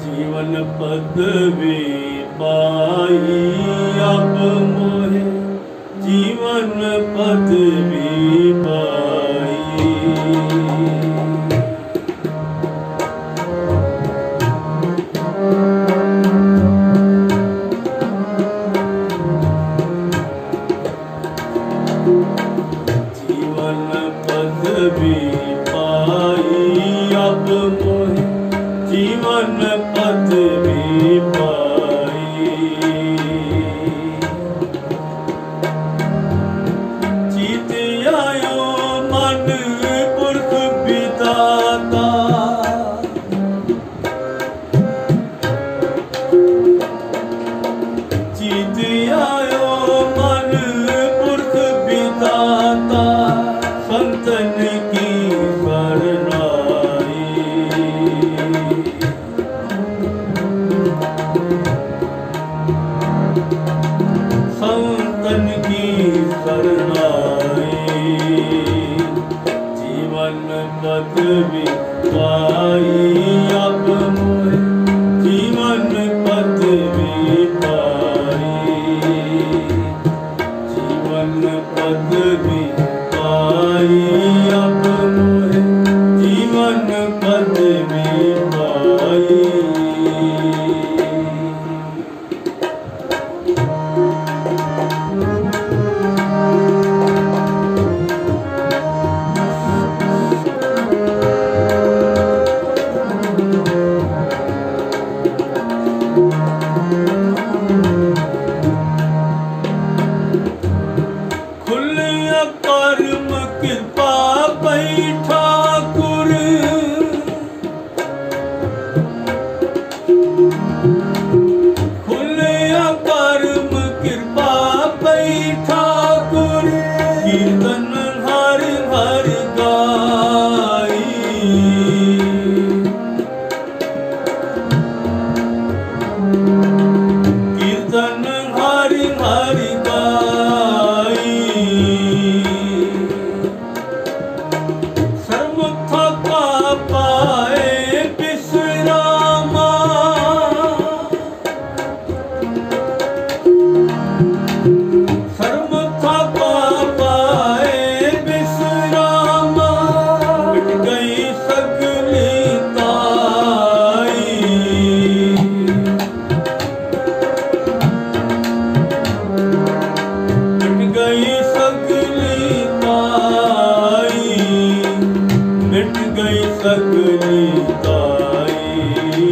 जीवन पदवी पाई अब मोहे जीवन पदवी पाई। जीवन पदवी पाई अब मोहे जीवन पदवी पाई। जीत आयो मन पुरख विधाता, जीत आयो मन पुरख विधाता, संतन की शरणाई। संतन की शरणाई। जीवन पदवी पाई अब मोहे जीवन पदवी पाई। जीवन पदवी पाई अब मोहे जीवन पदवी पाई। खुलिया कर्म कृपा पई ठाकुर, खुलिया कर्म कृपा पई ठाकुर, कीर्तन हर हर गाई। कीर्तन हर हर गाई। सर्वथा का पाए विश्रामा, सर्वथा का पाए विश्रामा, मिट गई सगली ताई। मिट गई सगली ताई, मिट गई सगली ताई,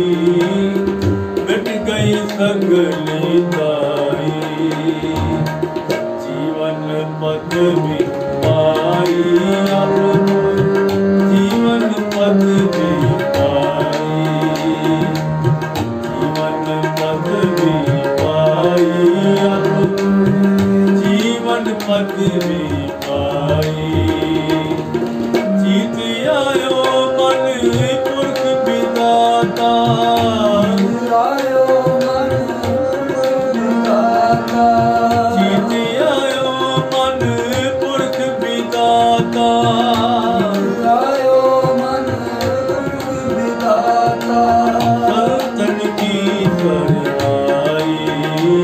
मिट गई सगली ताई। जीवन पदवी पाई अब मोहे जीवन पदवी पाई। जीवन पदवी पाई अब जीवन पदवी पाई। जीत आयो मन पुरख विधाता, आयो मन पुरख विधाता, जीत आयो मन पुरख विधाता, आयो मन पुरख विधाता। संतन की शरणाई।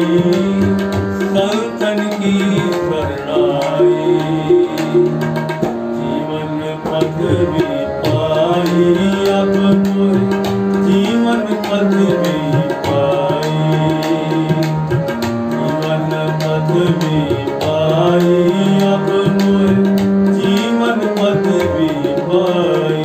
संतन की शरणाई। जीवन पदवी पाई अब मोहे जीवन पदवी पाई। जीवन पदवी पाई अब मोहे जीवन पदवी पाई।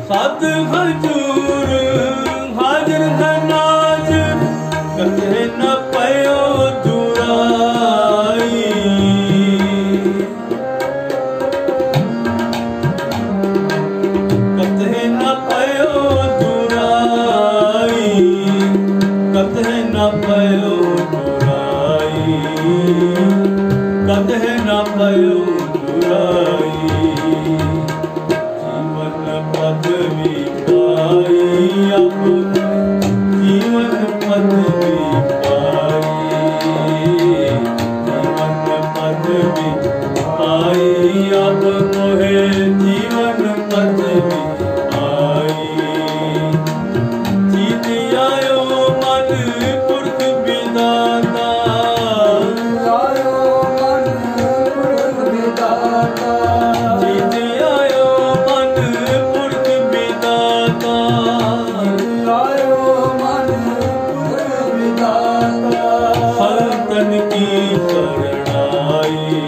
सत हजूर हाजिर है नाज कथे न पयो जुराई कथे न पयो जुराई कथे न पयो जुराई कथे न पयो जुराई जीवन पदवी पाई अब जीवन पदवी पाई जीवन पदवी पाई अब मोहे जीवन पदवी पाई जीत आयो मन पुरख विधाता आयो मन पुरख विधाता जीत आयो मन पुरख विधाता आयो मन पुरख विधाता सल्तन की शरणाई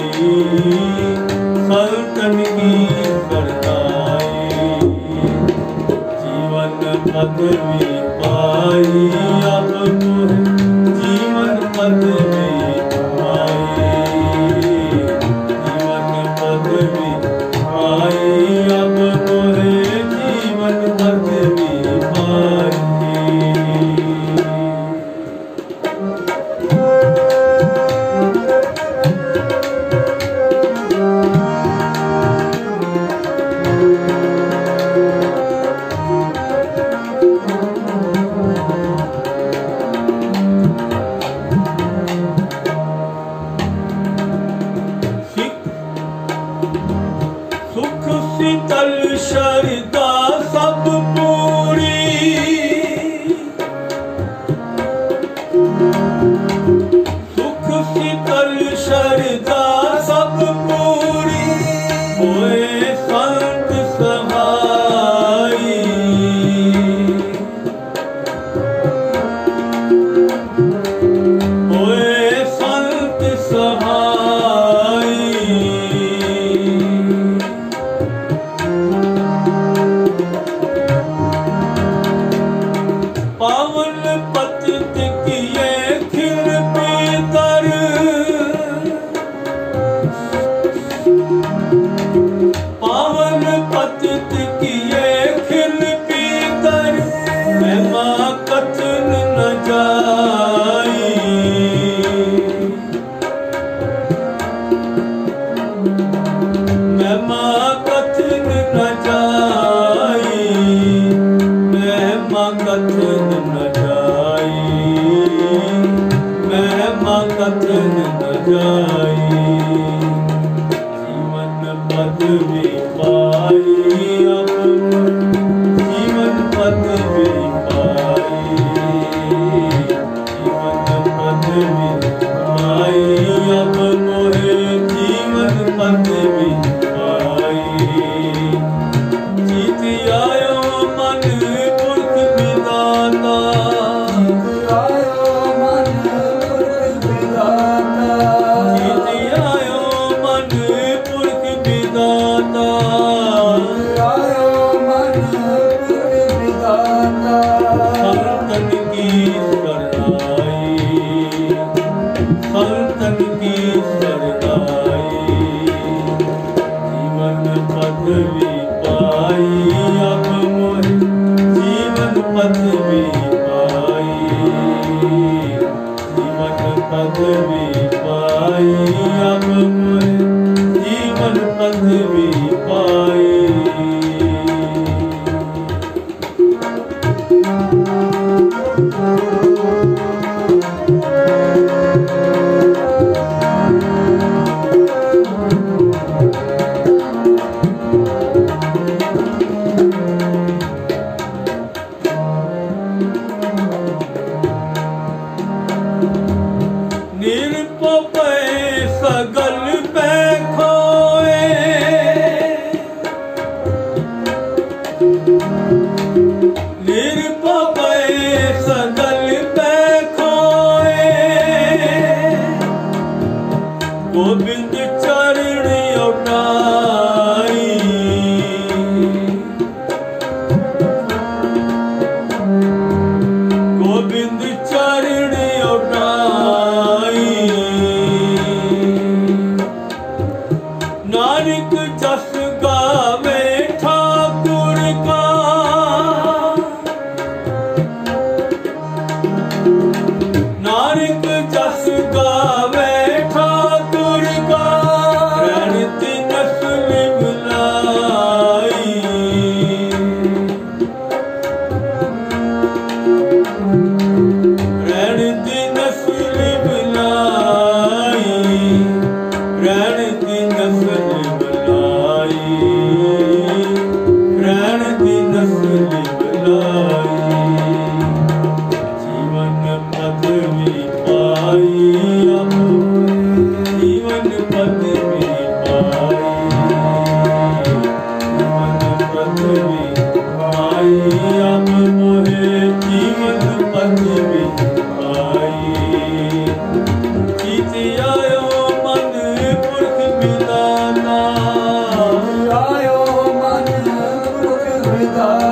सल्तन की शरणाई जीवन पदवी पाई अब मोहे जीवन पदवी पाई जीवन पदवी पाई अब मोहे जीवन पदवी पाई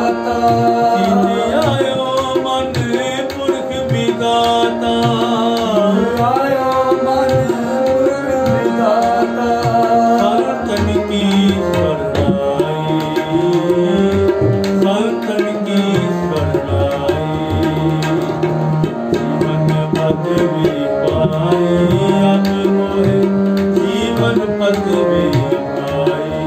विधाता आयो मन पुरख विधाता आयो मन पुरख विधाता संतन की शरणाई संतन की शरणाई जीवन पदवी पाई अब मोहे जीवन पदवी पाई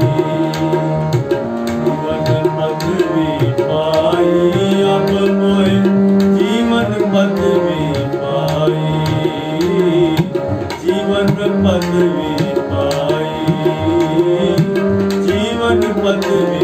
जीवन पदवी पाई अब मोहे जीवन पदवी पाई जीवन पदवी पाई जीवन पदवी